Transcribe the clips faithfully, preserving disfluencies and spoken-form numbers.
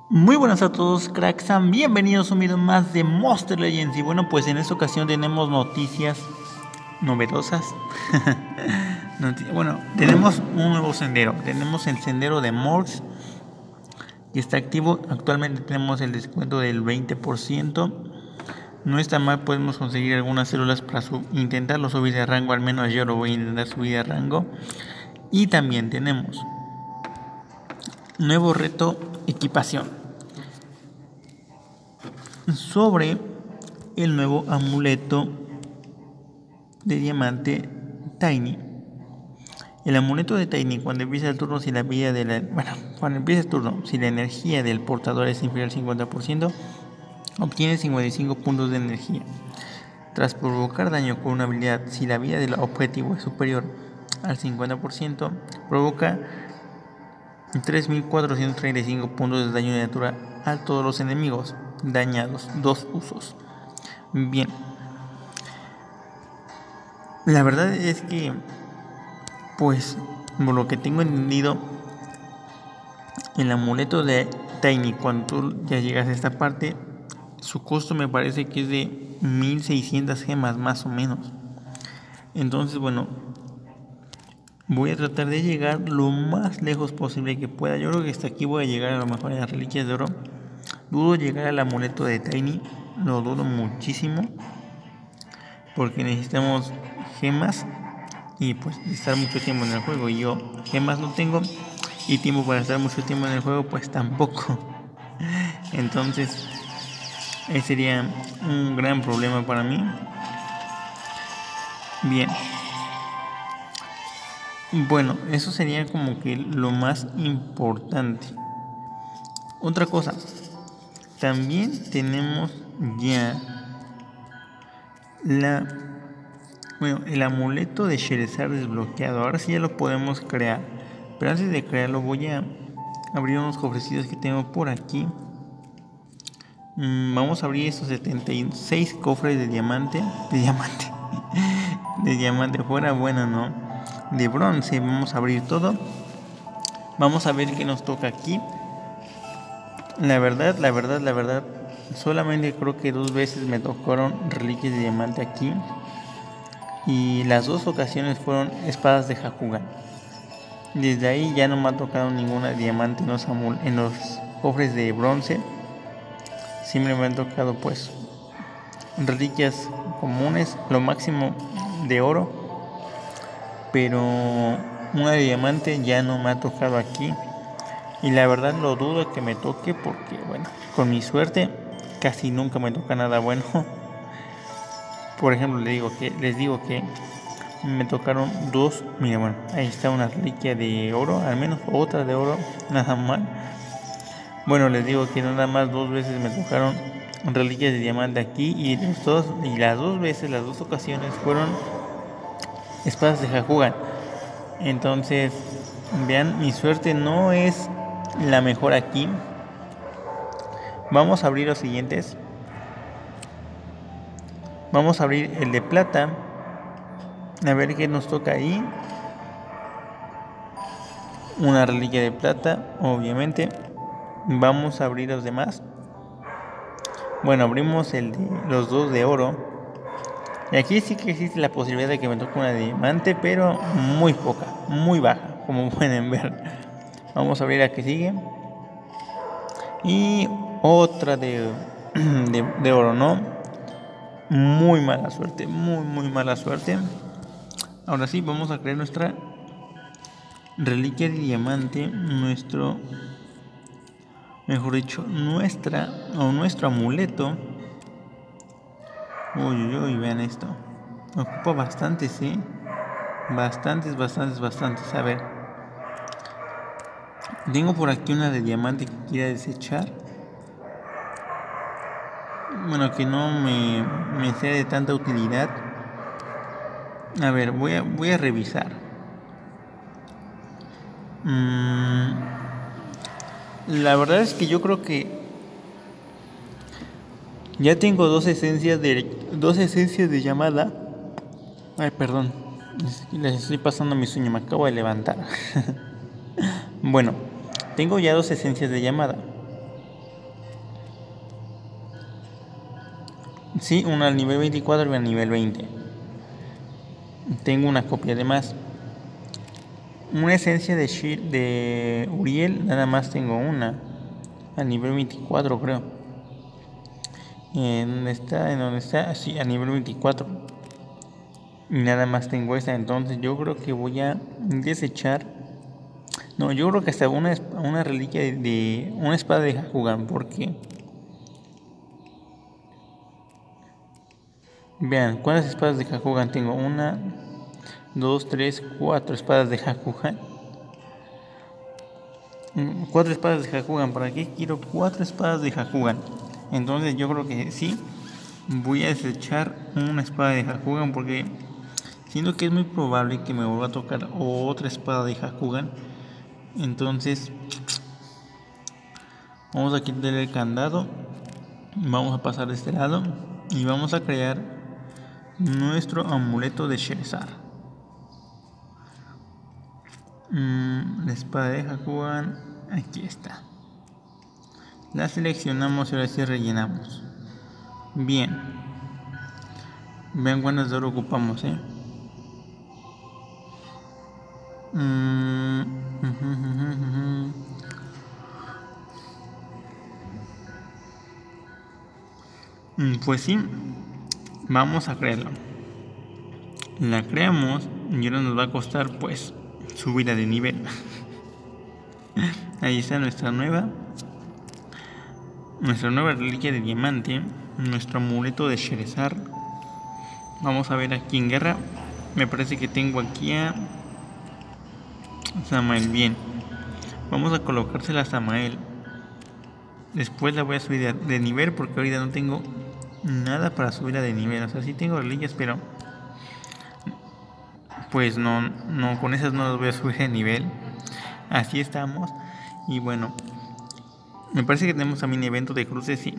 Muy buenas a todos, cracks, bienvenidos a un video más de Monster Legends. Y bueno, pues en esta ocasión tenemos noticias novedosas. Bueno, tenemos un nuevo sendero. Tenemos el sendero de Morgs, que está activo. Actualmente tenemos el descuento del veinte por ciento. No está mal, podemos conseguir algunas células para intentarlo subir de rango. Al menos yo lo voy a intentar subir de rango. Y también tenemos nuevo reto equipación sobre el nuevo amuleto de diamante Tiny. El amuleto de Tiny, cuando empieza el turno, si la vida de la bueno, cuando empieza el turno, si la energía del portador es inferior al cincuenta por ciento, obtiene cincuenta y cinco puntos de energía. Tras provocar daño con una habilidad, si la vida del objetivo es superior al cincuenta por ciento, provoca tres mil cuatrocientos treinta y cinco puntos de daño de natura a todos los enemigos dañados, dos usos. Bien, la verdad es que, pues, por lo que tengo entendido, el amuleto de Tiny, cuando tú ya llegas a esta parte, su costo me parece que es de mil seiscientas gemas más o menos. Entonces, bueno, voy a tratar de llegar lo más lejos posible que pueda. Yo creo que hasta aquí voy a llegar, a lo mejor en las reliquias de oro. Dudo llegar al amuleto de Tiny, lo dudo muchísimo, porque necesitamos gemas y pues estar mucho tiempo en el juego. Y yo gemas no tengo y tiempo para estar mucho tiempo en el juego pues tampoco. Entonces ese sería un gran problema para mí. Bien, bueno, eso sería como que lo más importante. Otra cosa, también tenemos ya la bueno el amuleto de Sherezar desbloqueado. Ahora sí ya lo podemos crear, pero antes de crearlo voy a abrir unos cofrecitos que tengo por aquí. mm, Vamos a abrir estos setenta y seis cofres de diamante De diamante De diamante, fuera bueno, ¿no? De bronce, vamos a abrir todo. Vamos a ver qué nos toca aquí. La verdad, la verdad, la verdad, solamente creo que dos veces me tocaron reliquias de diamante aquí. Y las dos ocasiones fueron espadas de Hakugan. Desde ahí ya no me ha tocado ninguna diamante en los, en los cofres de bronce. Siempre me han tocado pues reliquias comunes, lo máximo de oro. Pero una de diamante ya no me ha tocado aquí. Y la verdad lo dudo que me toque, porque bueno, con mi suerte casi nunca me toca nada bueno. Por ejemplo, les digo que, les digo que me tocaron dos. Mira, bueno, ahí está una reliquia de oro, al menos otra de oro, nada mal. Bueno, les digo que nada más dos veces me tocaron reliquias de diamante aquí. Y, los dos, y las dos veces, las dos ocasiones fueron espadas de Hakugan. Entonces, vean, mi suerte no es la mejor aquí. Vamos a abrir los siguientes. Vamos a abrir el de plata, a ver qué nos toca ahí. Una reliquia de plata, obviamente. Vamos a abrir los demás. Bueno, abrimos el de los dos de oro. Y aquí sí que existe la posibilidad de que me toque una de diamante, pero muy poca, muy baja, como pueden ver. Vamos a abrir la que sigue. Y otra de, de, de oro, ¿no? Muy mala suerte, muy muy mala suerte. Ahora sí, vamos a crear nuestra reliquia de diamante, nuestro, mejor dicho, nuestra o nuestro amuleto. Uy, uy, uy, vean esto. Ocupa bastantes, ¿sí? Bastantes, bastantes, bastantes. A ver. Tengo por aquí una de diamante que quiera desechar. Bueno, que no me, me sea de tanta utilidad. A ver, voy a, voy a revisar. Mm, la verdad es que yo creo que ya tengo dos esencias de dos esencias de llamada. Ay, perdón, les estoy pasando mi sueño, me acabo de levantar. Bueno, tengo ya dos esencias de llamada. Sí, una al nivel veinticuatro y una al nivel veinte. Tengo una copia de más. Una esencia de, Shi de Uriel, nada más tengo una. Al nivel veinticuatro creo. ¿En dónde está? ¿En dónde está? Sí, a nivel veinticuatro. Y nada más tengo esta. Entonces yo creo que voy a desechar. No, yo creo que hasta una, una reliquia de, de una espada de Hakugan. Porque vean, ¿cuántas espadas de Hakugan tengo? Una, dos, tres, cuatro espadas de Hakugan. Cuatro espadas de Hakugan. ¿Para qué quiero cuatro espadas de Hakugan? Entonces yo creo que sí. Voy a desechar una espada de Hakugan porque siento que es muy probable que me vuelva a tocar otra espada de Hakugan. Entonces vamos a quitarle el candado. Vamos a pasar de este lado y vamos a crear nuestro amuleto de Sherezar. Mm, la espada de Hakugan, aquí está. La seleccionamos y ahora sí rellenamos. Bien. Vean cuántas de oro ocupamos, eh. Mm, uh, uh, uh, uh. Pues sí, vamos a crearlo. La creamos y ahora nos va a costar pues subida de nivel. Ahí está nuestra nueva Nuestra nueva reliquia de diamante. Nuestro amuleto de Sherezar. Vamos a ver aquí en guerra. Me parece que tengo aquí a Samael. Bien, vamos a colocársela a Samael. Después la voy a subir de nivel porque ahorita no tengo nada para subirla de nivel. O sea, sí tengo reliquias, pero pues no, no, con esas no las voy a subir de nivel. Así estamos. Y bueno, me parece que tenemos también evento de cruces, sí.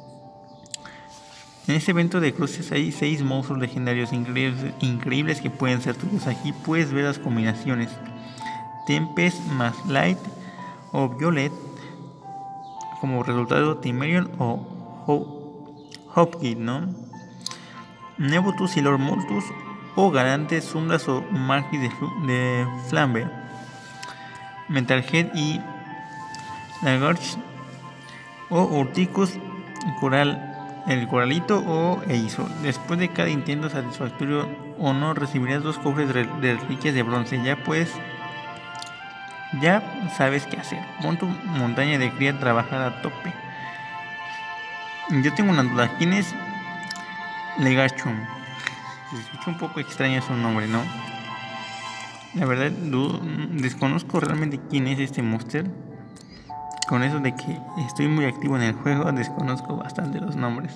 En este evento de cruces hay seis monstruos legendarios increíbles, increíbles que pueden ser tuyos. Aquí puedes ver las combinaciones. Tempest más Light o Violet. Como resultado Timerion o Hopkid, ¿no? Nebutus y Lord Moltus o Garantes, Zumbras o Marquis de, de Flambe. Metalhead y Lagarche o Urticus, Coral, el Coralito o Eizo. Después de cada intento satisfactorio o no, recibirás dos cofres de reliquias de bronce. Ya puedes, ya sabes qué hacer. Pon tu montaña de cría a trabajar a tope. Yo tengo una duda. ¿Quién es Legachum? Se escucha un poco extraño su nombre, ¿no? La verdad, dudo, desconozco realmente quién es este monster. Con eso de que estoy muy activo en el juego, desconozco bastante los nombres.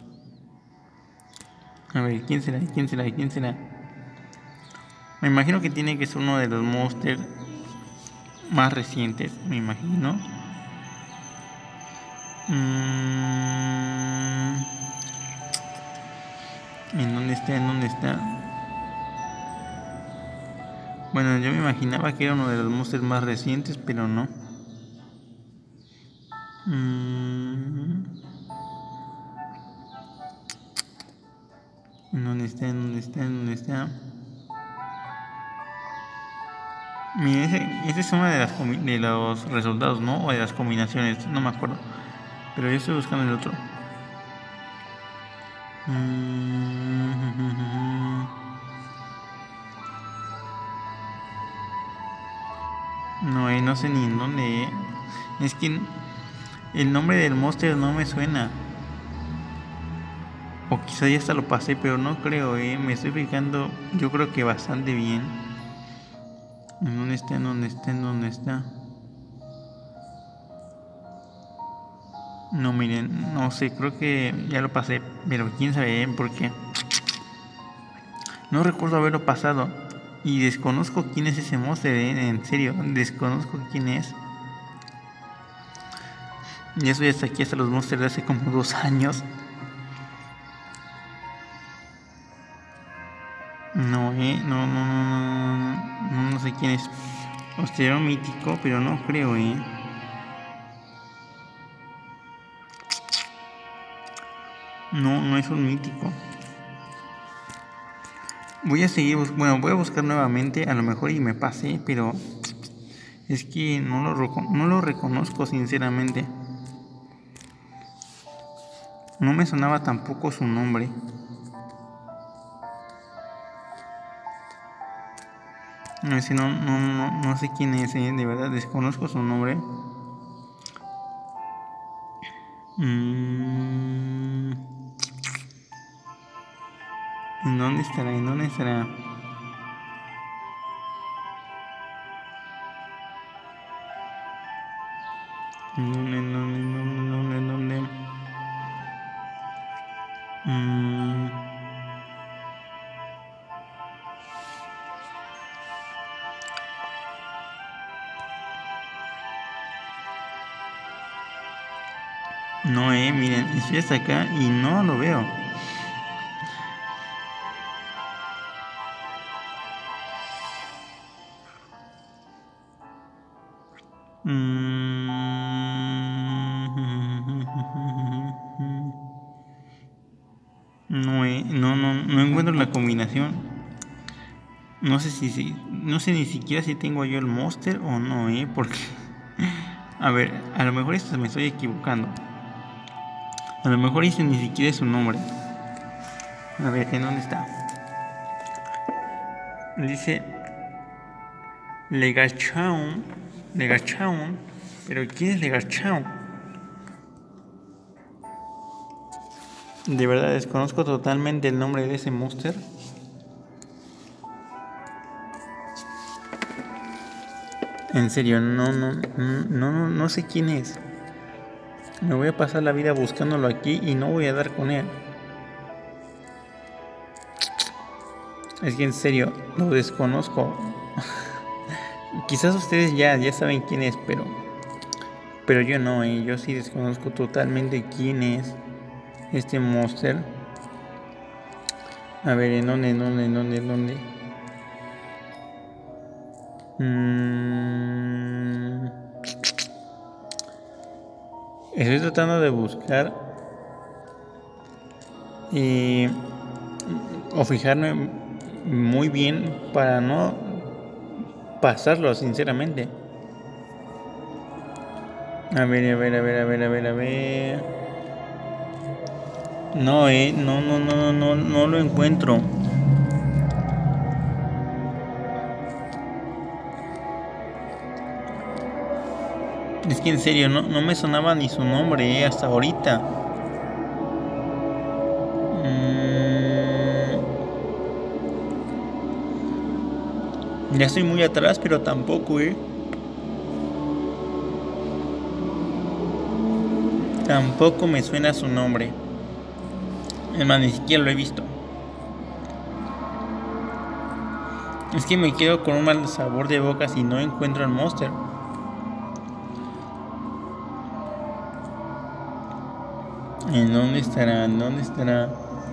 A ver, ¿quién será? ¿Quién será? ¿Quién será? Me imagino que tiene que ser uno de los monsters más recientes, me imagino. Mm... ¿En dónde está? ¿En dónde está? Bueno, yo me imaginaba que era uno de los monsters más recientes, pero no. Mm... ¿En dónde está? ¿En dónde está? ¿En dónde está? Mira, ese, ese es uno de, las de los resultados, ¿no? O de las combinaciones, no me acuerdo. Pero yo estoy buscando el otro. No, eh, no sé ni en dónde. Eh. Es que el nombre del monster no me suena. O quizá ya hasta lo pasé, pero no creo, eh. Me estoy fijando, yo creo que bastante bien. ¿En dónde está? ¿En dónde está? ¿En dónde está? No, miren, no sé, creo que ya lo pasé, pero quién sabe, ¿eh? ¿Por qué? No recuerdo haberlo pasado. Y desconozco quién es ese monster, ¿eh? En serio, desconozco quién es. Y eso ya está aquí hasta los monsters de hace como dos años. No, eh, no, no, no, no, no, no sé quién es. Hostelero mítico, pero no creo, eh. No, no es un mítico. Voy a seguir, bueno, voy a buscar nuevamente, a lo mejor y me pasé, pero es que no lo, no lo reconozco sinceramente. No me sonaba tampoco su nombre. No sé, no, no, no, no sé quién es, ¿eh? De verdad desconozco su nombre. Mm. ¿En dónde estará? ¿En dónde estará? ¿En dónde? ¿En dónde? ¿En dónde? ¿En dónde? ¿En dónde? Mm. No, eh, miren, estoy hasta acá y no lo veo. Mm. No, eh, no, no, no encuentro la combinación. No sé si, si, no sé ni siquiera si tengo yo el monster o no, eh, porque, a ver, a lo mejor esto me estoy equivocando. A lo mejor ese ni siquiera es su nombre. A ver, ¿en dónde está? Dice Legachaun. Legachaun. ¿Pero quién es Legachaun? De verdad desconozco totalmente el nombre de ese monster. En serio, no, no, no, no, no sé quién es. Me voy a pasar la vida buscándolo aquí y no voy a dar con él. Es que en serio, lo desconozco. Quizás ustedes ya, ya saben quién es, pero pero yo no, eh. Yo sí desconozco totalmente quién es este monster. A ver, ¿en dónde, en dónde, en dónde, en dónde? Mm. Estoy tratando de buscar y o fijarme muy bien para no pasarlo, sinceramente. A ver, a ver, a ver, a ver, a ver, a ver. No, eh, no, no, no, no, no lo encuentro. Es que en serio, no, no me sonaba ni su nombre, eh, hasta ahorita. Mm. Ya estoy muy atrás, pero tampoco, eh. Tampoco me suena su nombre. Es más, ni siquiera lo he visto. Es que me quedo con un mal sabor de boca si no encuentro al monster. ¿En dónde estará? ¿En dónde estará?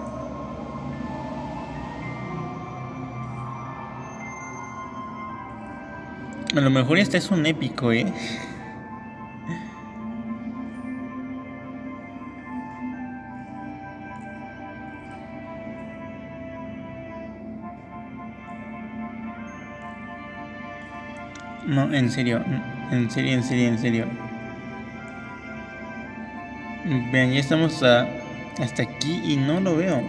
A lo mejor este es un épico, eh. No, en serio, en serio, en serio, en serio. Vean, ya estamos a, hasta aquí y no lo veo.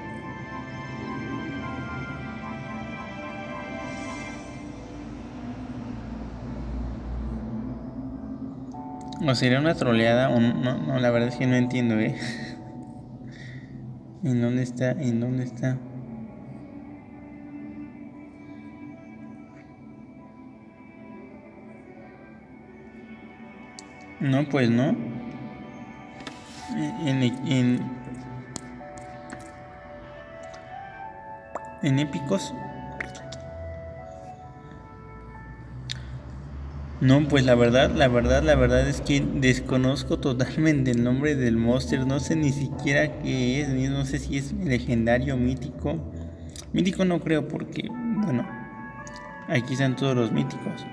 O sería una troleada o no, no, no, la verdad es que no entiendo, eh. ¿En dónde está? ¿En dónde está? No, pues no. En, en, en épicos. No, pues la verdad, la verdad, la verdad es que desconozco totalmente el nombre del monster. No sé ni siquiera qué es, ni no sé si es legendario, mítico. Mítico no creo porque, bueno, aquí están todos los míticos.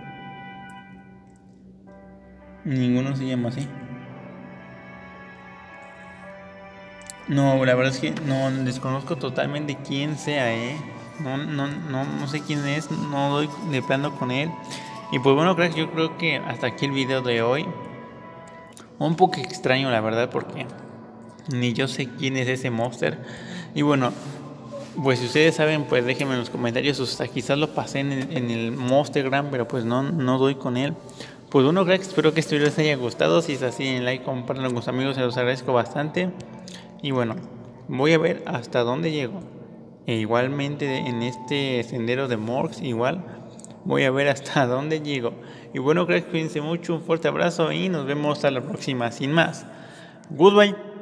Ninguno se llama así. No, la verdad es que no desconozco totalmente quién sea, eh. No, no, no, no sé quién es, no doy de plano con él. Y pues bueno, cracks, yo creo que hasta aquí el video de hoy. Un poco extraño, la verdad, porque ni yo sé quién es ese monster. Y bueno, pues si ustedes saben, pues déjenme en los comentarios. O sea, quizás lo pasé en el, en el Monstergram, pero pues no, no doy con él. Pues bueno, cracks, espero que este video les haya gustado. Si es así, en like, compártanlo con sus amigos, se los agradezco bastante. Y bueno, voy a ver hasta dónde llego. E igualmente en este sendero de Morgs, igual voy a ver hasta dónde llego. Y bueno, cracks, cuídense mucho, un fuerte abrazo y nos vemos a la próxima. Sin más, goodbye.